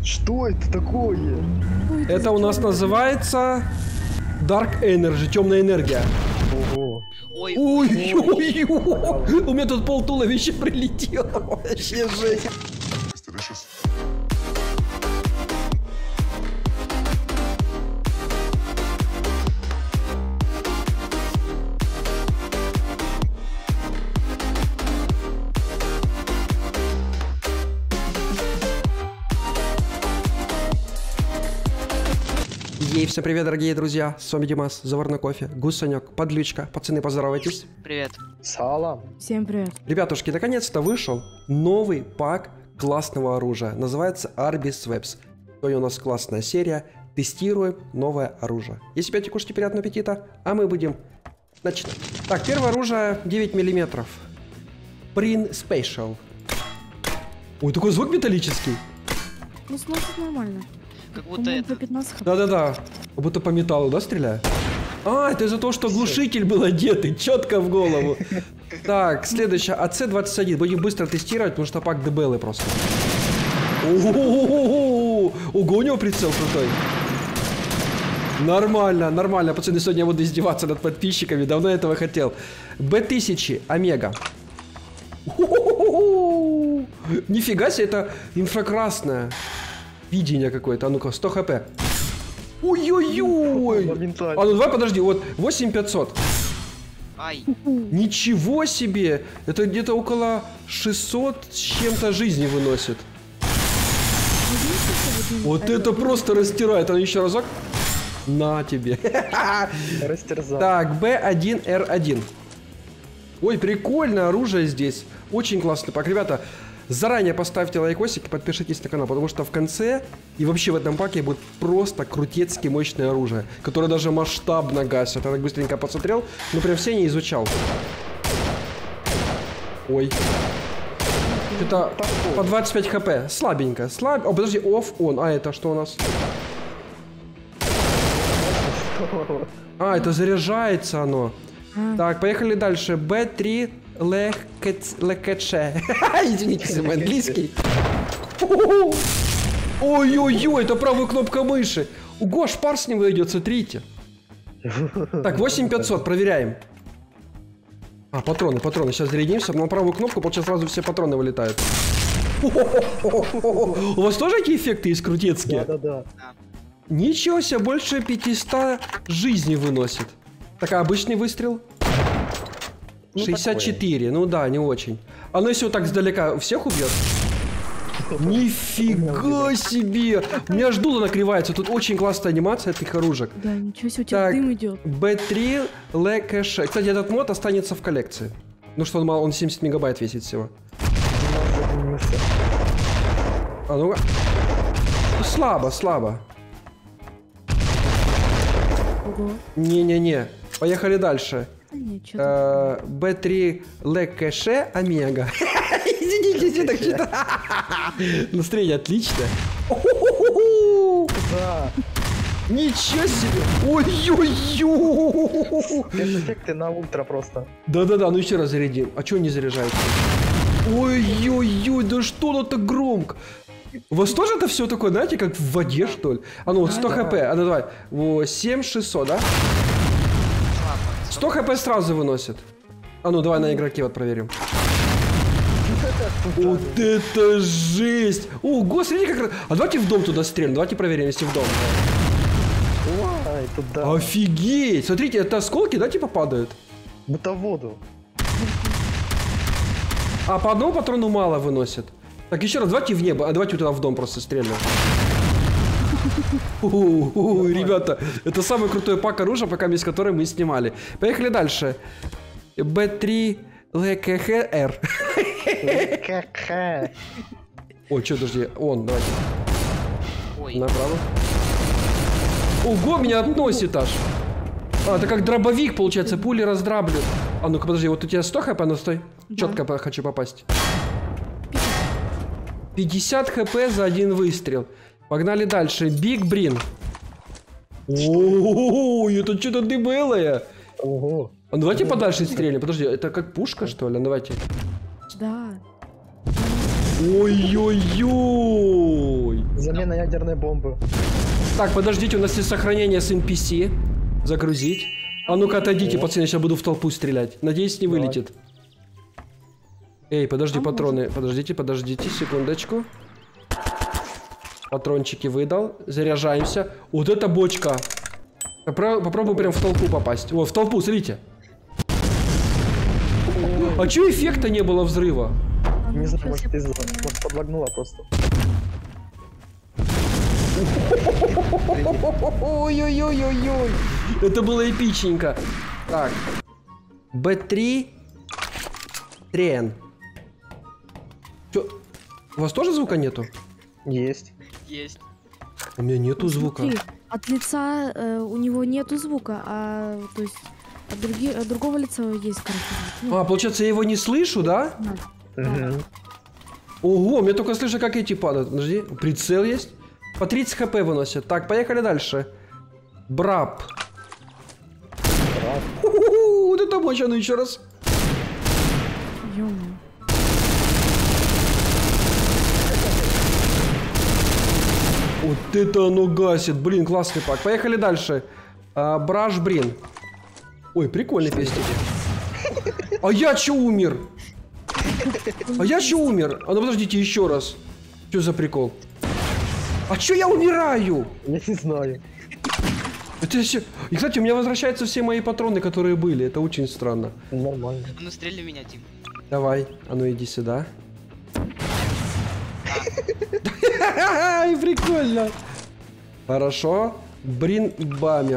Что это такое? Это у нас называется Dark Energy, темная энергия. Ого. Ой, Ой-ой-ой, у меня тут пол туловища прилетело. Вообще жесть. Ей, всем привет, дорогие друзья, с вами Димас, Заварной кофе, Гусанек, Подлючка, пацаны, поздоровайтесь. привет. Салам. Всем привет. Ребятушки, наконец-то вышел новый пак классного оружия, называется Arbis Webs. Сегодня у нас классная серия, тестируем новое оружие. Если пьете, кушайте, приятного аппетита, а мы будем начинать. Так, первое оружие 9 мм. Prin Special. Ой, такой звук металлический. Ну, сносит нормально. Как будто По-моему, это... по 15 хп. Да-да-да, как будто по металлу, да, стреляет? А, это из-за того, что глушитель был одетый, четко в голову. Так, следующее, АЦ-21. Будем быстро тестировать, потому что пак дебелый просто. Ого, у него прицел крутой. Нормально, нормально. Пацаны, сегодня я буду издеваться над подписчиками. Давно этого хотел. Б1000, Омега. Нифига себе, это инфракрасное. Видение какое-то. А ну-ка, 100 хп. Ой-ой-ой. А ну давай, подожди, вот 8500. Ай, Ничего себе. Это где-то около 600 с чем-то жизни выносит. Вот это просто растирает. А еще разок. На тебе. Растерзал. Так, Б1Р1. Ой, прикольное оружие здесь. Очень классный пак. Ребята, заранее поставьте лайкосик и подпишитесь на канал, потому что в конце и вообще в этом паке будет просто крутецки мощное оружие, которое даже масштабно гасит. Я так быстренько посмотрел, но прям все не изучал. Ой. Это по 25 хп. Слабенько. О, подожди, офф-он. А это что у нас? А, это заряжается оно. Так, поехали дальше. Б3 Лекече. Извините за мой английский. Ой-ой-ой, это правая кнопка мыши. Ого, шпар с него идет, смотрите. Так, 8500, проверяем. А, патроны. Сейчас зарядимся. На правую кнопку, получается, сразу все патроны вылетают. У вас тоже такие эффекты есть крутецкие? Да. Ничего себе, больше 500 жизней выносит. Так, а обычный выстрел? 64, ну да, не очень. А ну если вот так сдалека всех убьет? Нифига себе! У меня аж дуло накрывается, тут очень классная анимация этих оружек. Да, ничего себе, у тебя Так, дым идет. B3 Лекэше. Кстати, этот мод останется в коллекции. Ну что, он мало, он 70 мегабайт весит всего. А ну слабо. Ого. Не-не-не. Поехали дальше. Да нет, что-то. B3 Лекэше Омега. Извините, если так читаю. Настроение отличное. Да. Ничего себе! Ой-ой-ой! Эффекты на ультра просто. Да-да-да, ну еще раз зарядим. А чего не заряжается? Ой-ой-ой, да что оно так громко? У вас тоже это все такое, знаете, как в воде, что ли? А ну вот 100 хп, а ну давай. 7600, да? 100 хп сразу выносит. А ну давай на игроке вот проверим. Вот это жесть! Ого, смотрите как... А давайте в дом туда стрельнем, давайте проверим, если в дом. Ой, туда. Офигеть! Смотрите, это осколки, да, типа падают? Будто в воду. А по одному патрону мало выносит. Так, еще раз, давайте в небо, а давайте туда в дом просто стрельнем. Ребята, это самый крутой пак оружия, пока с которым мы снимали. Поехали дальше. Б3 ЛКХР. Ой, что, подожди, он, давайте. ой. Направо. Ого, меня относит аж. А, это как дробовик, получается, пули раздрабливают. А ну-ка, подожди, вот у тебя 100 хп, ну стой. Да. Четко хочу попасть. 50 хп за один выстрел. Погнали дальше. Биг Брин. О, это что-то дебелое. Ого. А давайте подальше стрельнем. Подожди, это как пушка, что ли? Да. Ой-ой-ой. Замена ядерной бомбы. Так, подождите, у нас есть сохранение с NPC. Загрузить. А ну-ка отойдите, пацаны, я сейчас буду в толпу стрелять. Надеюсь, не Давай. вылетит. Эй, подожди, А патроны. Подождите, секундочку. Патрончики выдал. Заряжаемся. Вот эта бочка. Попробуй прям в толпу попасть. О, в толпу, смотрите. А чё эффекта не было взрыва? А ну, Не знаю, щас может, я из-за... посмотрю. Может, подлагнула просто. Ой-ой-ой-ой-ой. Это было эпичненько. Так. B3. Трен. Чё? У вас тоже звука нету? Есть. Есть. У меня нету звука. Смотри, от лица у него нету звука, то есть от другого лица есть, короче, звук. Ну, А, получается, я его не слышу, да? да. Мгм. Ого, мне только слышу, как эти падают. Подожди, прицел есть? По 30 хп выносят. Так, поехали дальше. Брап. У-ху-ху, вот это мощь, а ну еще раз. Ё-моё. Вот это оно гасит. Блин, классный пак. Поехали дальше. Браш Брин. Ой, прикольный песня. А я чё умер? А я чё умер? А ну подождите, еще раз. Что за прикол? А чё я умираю? Я не знаю. Это все... И, кстати, у меня возвращаются все мои патроны, которые были. Это очень странно. Нормально. А ну стрельни в меня, Тим. Давай, а ну иди сюда. Ай, прикольно. Хорошо. Брин Бамер.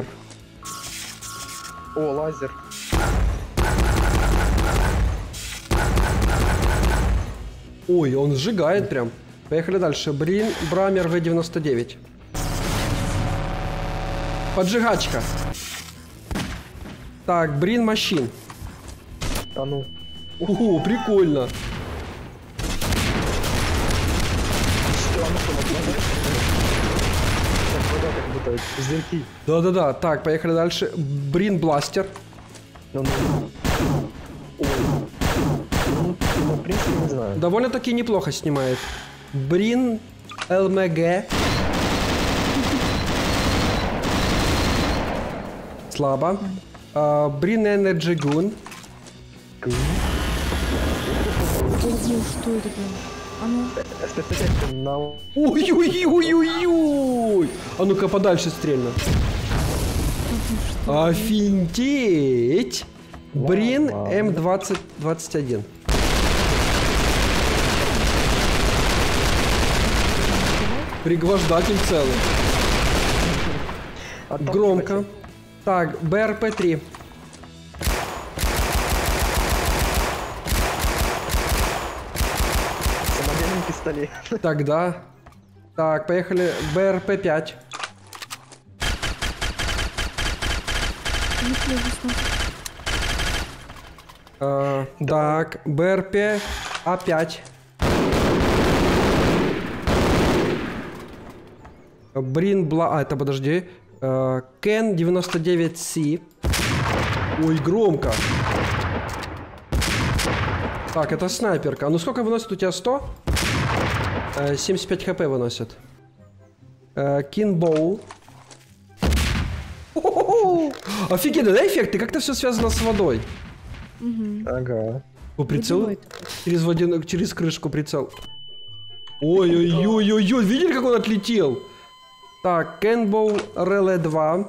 О, лазер. Ой, он сжигает прям. Поехали дальше. Брин Брамер В99. Поджигачка. Так, Брин Машин. А ну. О, прикольно. Что, а ну что, вот, так, вода как будто зерки. Да-да-да. Так, поехали дальше. Брин Бластер. Ну, ой. Ну, в принципе, не знаю. Довольно-таки неплохо снимает. Брин ЛМГ. Слабо. Брин Энерджи Гун. Ого, что это прям? А ну, Спецэффекты на... Ой-ой-ой-ой-ой! А ну-ка подальше стрельно. Офигеть! Брин Вау. М2021. Пригвождатель целый. Громко. Так, БРП-3. Самодельный пистолет. Тогда. Так, поехали. БРП-5. не слышно. Так, БРП А5. Брин Бла... А, это подожди. Кен 99С. Ой, громко. Так, это снайперка. А ну сколько выносит у тебя? 100? 75 хп выносит. Кинбоу. Офигенно, да, эффекты? Как-то все связано с водой. Угу. Ага. О, прицел Водяной. через крышку прицел. Ой-ой-ой-ой-ой, видели, как он отлетел? Так, Кенбоу Реле 2.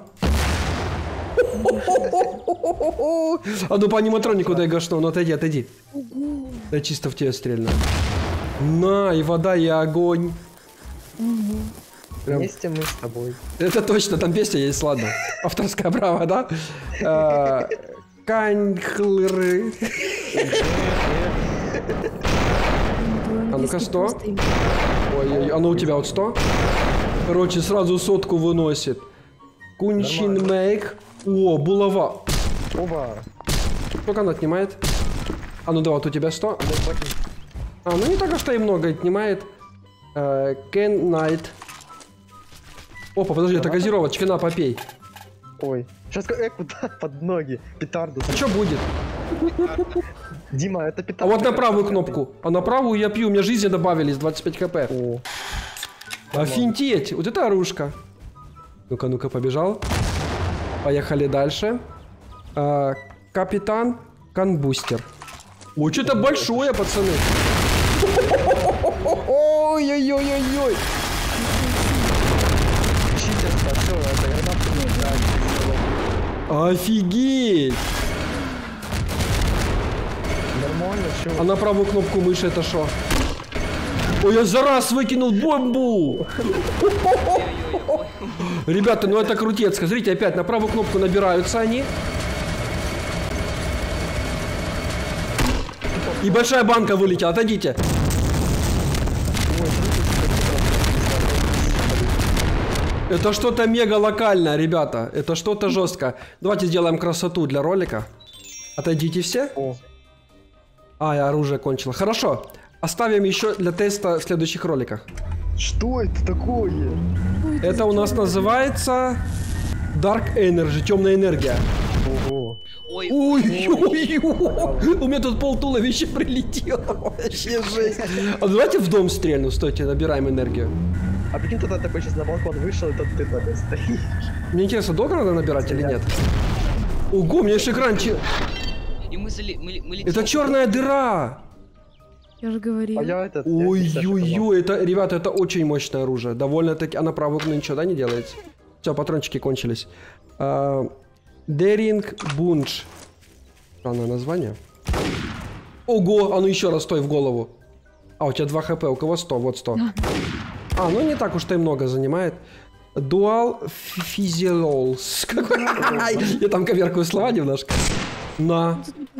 А ну по аниматронику дай гашну, ну отойди, отойди. Ого. Да чисто в тебя стрельно. На, и вода, и огонь. Ого. Прям- Вместе мы с тобой. Это точно, там песня есть, ладно. Авторское право, да? Каньхлры. А ну-ка, 100. Ой, а ну у тебя вот 100? Короче, сразу сотку выносит. Кунчин Мейк. О, булава. Оба. Сколько она отнимает? А ну да, вот у тебя 100. А, ну не так уж и много отнимает. Кен Найт. Опа, подожди, это газировочка, на, попей. Ой. Сейчас куда? Под ноги. Петарду. А что будет? Дима, это А петарда. вот на правую кнопку. А на правую я пью, у меня жизни добавились, 25 хп. О. Офигеть, вот это оружка. Ну-ка, ну-ка, побежал. Поехали дальше. Капитан Канбустер. Ой, что-то большое, пацаны. Ой-ой-ой-ой-ой. Читерство, все, это гранаты не играют. Офигеть. Нормально, все. А на правую кнопку мыши это что? Ой, я за раз выкинул бомбу. Ребята, ну это крутец. Смотрите, опять на правую кнопку набираются они. И большая банка вылетела. Отойдите. Это что-то мега локальное, ребята. Это что-то жестко. Давайте сделаем красоту для ролика. Отойдите все. О, Я оружие кончила. Хорошо. Оставим еще для теста в следующих роликах. что это такое? Это у нас называется Dark Energy, темная энергия. Ого. Ой, Ой-ой-ой, у меня тут полтуловища прилетело. Вообще жесть. А давайте в дом стрельну, стойте, набираем энергию. А прикинь, туда такой сейчас на балкон вышел, и тут ты такой стоишь. Мне интересно, долго надо набирать или нет? Ого, у меня еще экран... и мы летим. Это черная дыра! Я же говорила. А я этот... Ой-ой-ой, это, ребята, это очень мощное оружие. Довольно-таки... А на правую кнопку ничего, да, не делается? Все, патрончики кончились. Деринг Бунч. Странное название. Ого, а ну еще раз стой в голову. У тебя 2 хп, у кого 100? Вот 100. Ну не так уж и много занимает. Дуал Физиолс. Я там коверкаю слова немножко. На.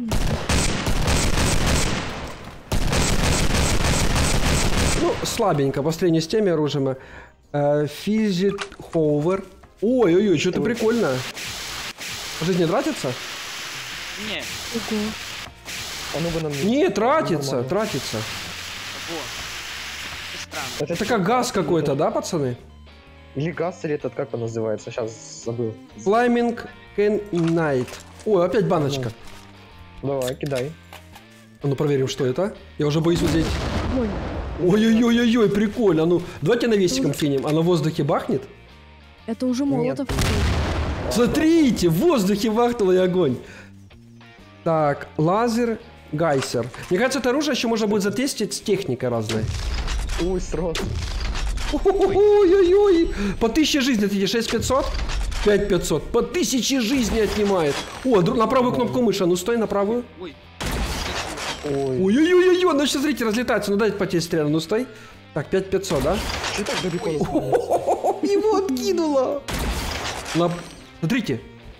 Ну, слабенько, по сравнению с теми оружиями. Физит Ховер. Ой-ой-ой, что-то прикольное. Жизнь не тратится? Не, Ого. А ну бы нам... Не, тратится, Нормально. тратится. во. Это странно. Это как газ какой-то, да, пацаны? Или газ, или этот, как он называется? Сейчас забыл. Flaming Can Night. Ой, опять баночка. Давай, кидай. А ну проверим, что это. Я уже боюсь вот здесь. Ой, Ой-ой-ой-ой, прикольно. А ну, давайте навесиком кинем. А на воздухе бахнет? это уже молотов. Смотрите, в воздухе бахнул и огонь. Так, лазер Гайсер. Мне кажется, это оружие еще можно будет затестить с техникой разной. Ой, срок. Ой-ой-ой. По 1000 жизней, смотрите, 6500, 5500. По 1000 жизней отнимает. На правую кнопку мыши. А ну стой на правую. Ой, Ой. Ой-ой-ой-ой, ну сейчас, смотрите, разлетается. Ну дайте по тебе стрелять, ну стой. Так, 5500, да? Что так далеко? Его откинуло. Смотрите.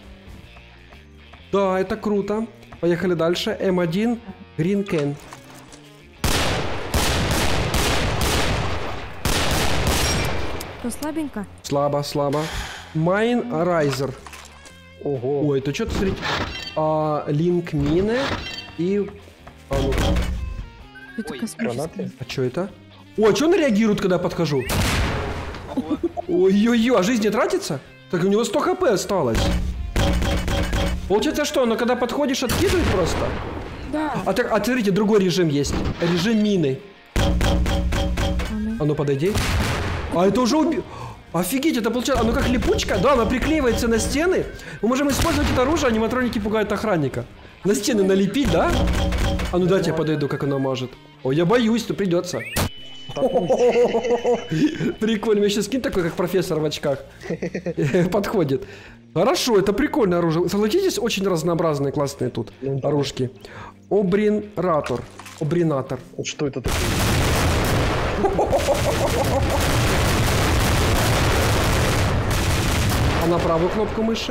Да, это круто. Поехали дальше. М1 Green Can. Что, слабенько? Слабо, слабо. Mine Riser. Ого. Ой, это что-то, смотрите. Линк мины и... ну, Это Ой, космическое. Гранаты? а что это? Ой, а что он реагирует, когда я подхожу? Ой-ой-ой, а жизнь не тратится? Так у него 100 хп осталось. Получается что, но когда подходишь, откидывает просто? Да. А смотрите, другой режим есть. Режим мины. А ну подойди. А это уже Офигеть, это получается... А ну как липучка? Да, она приклеивается на стены. Мы можем использовать это оружие, аниматроники пугают охранника. На стены налепить, да? А ну дайте я подойду, как оно мажет. Ой, я боюсь, но придется. Прикольно, мне сейчас скин такой, как профессор в очках. Подходит. Хорошо, это прикольное оружие. Согласитесь, очень разнообразные, классные тут оружки. Обринатор. Обринатор. Вот что это такое? А на правую кнопку мыши?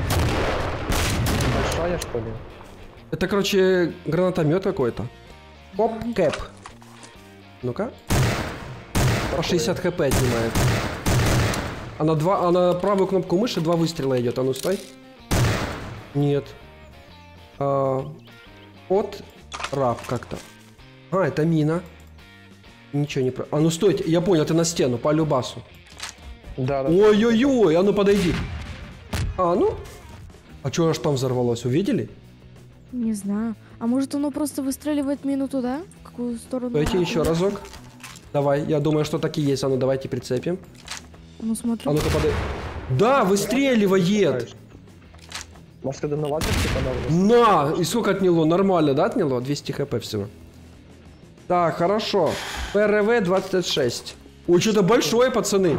Большая, что ли? Это, короче, гранатомет какой-то. Поп-кэп. Ну-ка. По 60 хп отнимает. А на правую кнопку мыши 2 выстрела идет. А ну стой. Нет. От раб как-то. Это мина. Ничего не про... А ну стойте, я понял, это на стену, по любасу. Да, да. Ой-ой-ой, а ну подойди. Ну. А что аж там взорвалось, увидели? Не знаю. А может оно просто выстреливает мину туда? В какую сторону? Стойте еще разок. Давай, я думаю, что так и есть. А ну, давайте прицепим. Ну, смотрю. А ну-ка, подай. Да, выстреливает! Может, когда на лазер типа На! И сколько отняло? Нормально, да, отняло? 200 хп всего. Так, хорошо. ПРВ 26. Ой, что-то большое, пацаны.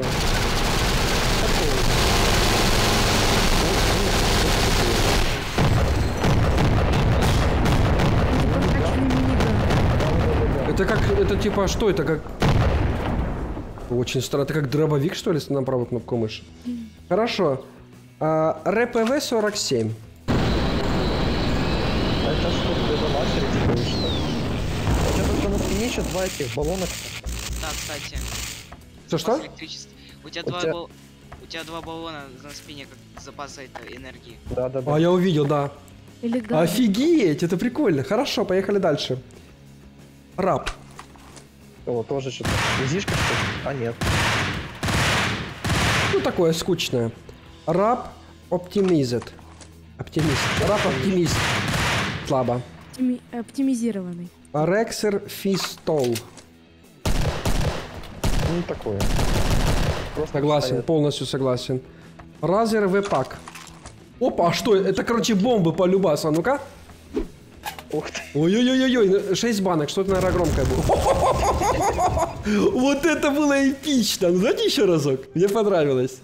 Это как, это типа, что это как? Очень странно, это как дробовик, что ли, на правую кнопку мыши? Хорошо. РПВ 47. Это что, это лазер, типа, или что? У тебя только на спине еще 2 этих баллонок. Да, кстати. Что? Запас электричества. У тебя У тебя- у тебя 2 баллона на спине, как запас этой энергии. Да. А, я увидел, да. Элегантно. Офигеть, это прикольно. Хорошо, поехали дальше. Раб. О, тоже что-то. Узишка, что ли? А, нет. Ну, такое скучное. Раб оптимизит. Оптимист. Раб оптимист. Слабо. Оптимизированный. Рексер фистол. Ну, такое. Просто Согласен, стоят. полностью согласен. Разер вепак. Опа, а что? Это, короче, бомбы по любасу. А ну-ка. Ух ты. Ой-ой-ой-ой, 6 банок, что-то, наверное, громкое было. Вот это было эпично. Ну, давайте еще разок. Мне понравилось.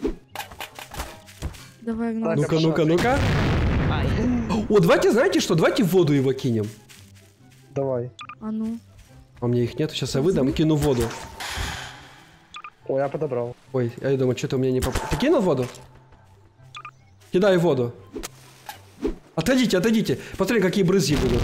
Давай в Так, нас. Ну-ка, ну-ка, ну-ка. А, О, давайте, знаете что? Давайте в воду его кинем. Давай. А ну. А у меня их нет, сейчас я выдам и кину в воду. Ой, я подобрал. Ой, я думаю, что-то у меня не попало. Ты кинул в воду? Кидай в воду. Отойдите, отойдите. Посмотри, какие брызги будут.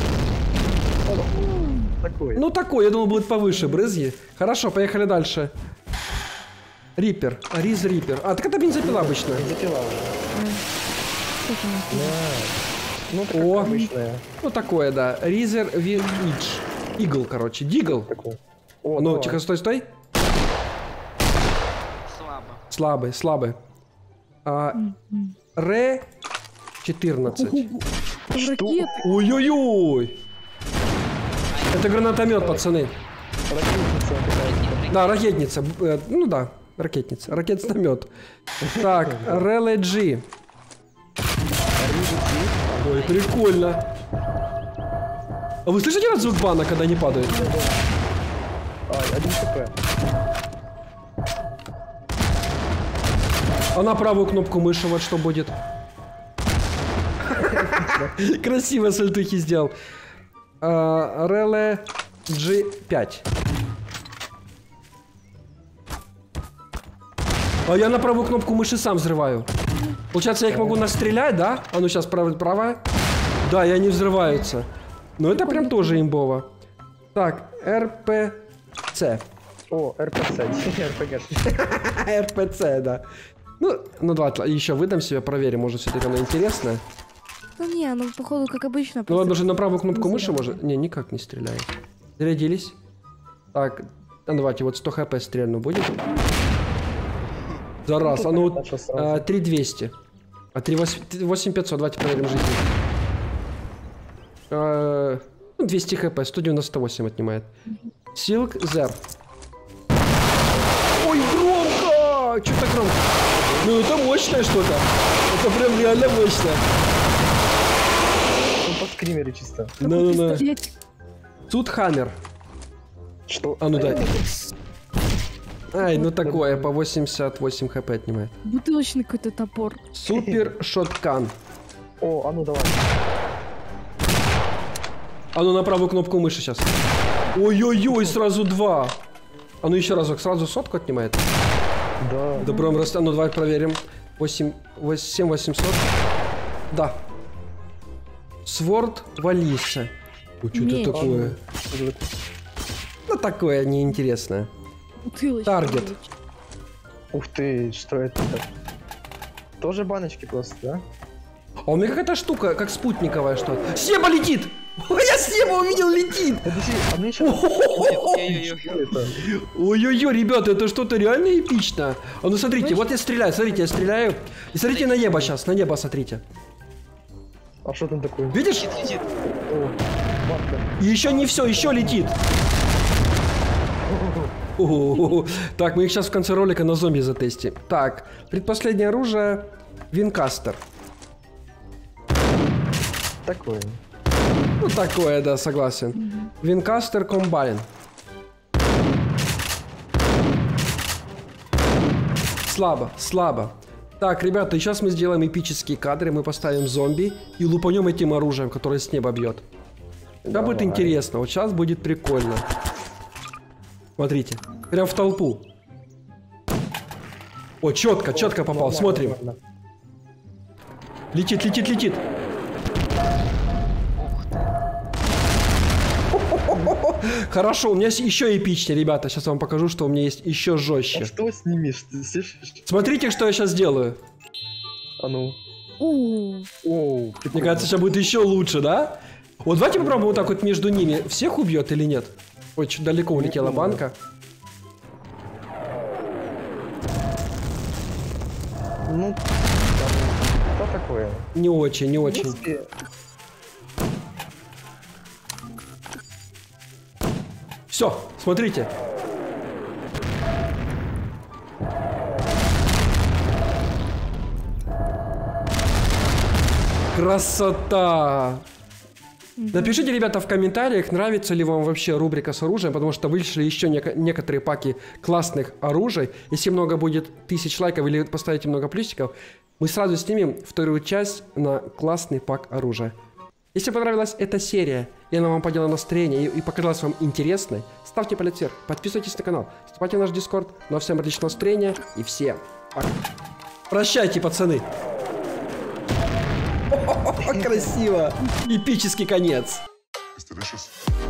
Такой. Ну такой, я думал, будет повыше брызги. Хорошо, поехали дальше. Риппер. Риз Риппер. А, так это бензопила обычная. Запила уже. Что там? Да. Ну, такая О. обычная. Ну такое, да. Ризер Вин Идж. Игл, короче. Дигл. Такой. О, Ну, давай. тихо, стой, стой. слабо. Слабый, слабый. Ре 14. Ракеты. Ой-ой-ой. Это гранатомет, пацаны. Ракетница какая-то. Да, ракетница. Ну да, ракетница. Ракетомет. Так, Реле G. Ой, прикольно. А вы слышите этот звук бана, когда они падают? А, 1 хп. А на правую кнопку мыши вот что будет. Красиво сальтухи сделал. Реле G5. А я на правую кнопку мыши сам взрываю. Получается, я их могу настрелять, да? А ну сейчас правая. Да, и они взрываются. Но это прям тоже имбово. Так, РПЦ. О, РПЦ. РПГ. РПЦ, да. Ну давай, еще выдам себе, проверим, может все-таки оно интересное. Да не, ну походу как обычно. Ну просто ладно, же на правую кнопку не мыши знаю. может... Не, никак не стреляет. Зарядились. Так, а давайте вот 100 хп стрельну будет. За раз, а ну вот Начал сразу. 3200. А 8500, давайте проверим жизнь. Ну, 200 хп, 198 отнимает. Silk Zer. Ой, громко! Чё так громко? Ну это мощное что-то. Это прям реально мощно. Ну, по скримеру чисто. Какой Ну-ну-ну. пистолетик. Тут Хаммер. Что? А ну дай. Ай, ну такое, по 88 хп отнимает. Бутылочный какой-то топор. Супер шоткан. О, а ну давай. А ну на правую кнопку мыши сейчас. Ой-ой-ой, сразу 2. А ну еще разок, сразу сотку отнимает. Да. Добром растя. Ну давай проверим. 7800. Да. Сворд Валиса. Ой, что это Меч. такое? Ну такое неинтересное. Бутылочный. Таргет. меч. Ух ты, что это? Тоже баночки просто, да? А у меня какая-то штука, как спутниковая что-то. Себа летит! Ой, я Себа увидел, летит! Подожди, а мне еще... Ой-ой-ой. Что это? Ой-ой-ой, ребята, это что-то реально эпично. А ну смотрите, вот я стреляю, смотрите, я стреляю. И смотрите на небо сейчас, на небо смотрите. А что там такое? Видишь? Летит. О, банка. И еще не все, еще летит. Так, мы их сейчас в конце ролика на зомби затестим. Так, предпоследнее оружие Винкастер. Такое. Ну, такое, да, согласен. Винкастер Комбайн. Слабо, слабо. Так, ребята, сейчас мы сделаем эпические кадры. Мы поставим зомби и лупанем этим оружием, которое с неба бьет. Да, будет интересно. Вот сейчас будет прикольно. Смотрите. Прям в толпу. О, четко, четко попал. Смотрим. Нормально. Летит, летит, летит. Хорошо, у меня есть еще эпичнее, ребята. Сейчас вам покажу, что у меня есть еще жестче. А что снимешь? Ты слышишь? Смотрите, что я сейчас делаю. А ну. О, Оу, Мне кажется, сейчас будет еще лучше, да? Вот давайте попробуем вот так вот между ними. Всех убьет или нет? Ой, чуть далеко улетела банка. Ну, там, что такое? Не очень, не очень. Если- Все, смотрите. Красота! Напишите, ребята, в комментариях, нравится ли вам вообще рубрика с оружием, потому что вышли еще некоторые паки классных оружий. Если много будет 1000 лайков или поставите много плюсиков, мы сразу снимем вторую часть на классный пак оружия. Если понравилась эта серия, и она вам подняла настроение и показалась вам интересной, ставьте палец вверх, подписывайтесь на канал, вступайте в наш дискорд. Ну а всем отличного настроения и всем пока. Прощайте, пацаны. Красиво. Эпический конец. It's delicious.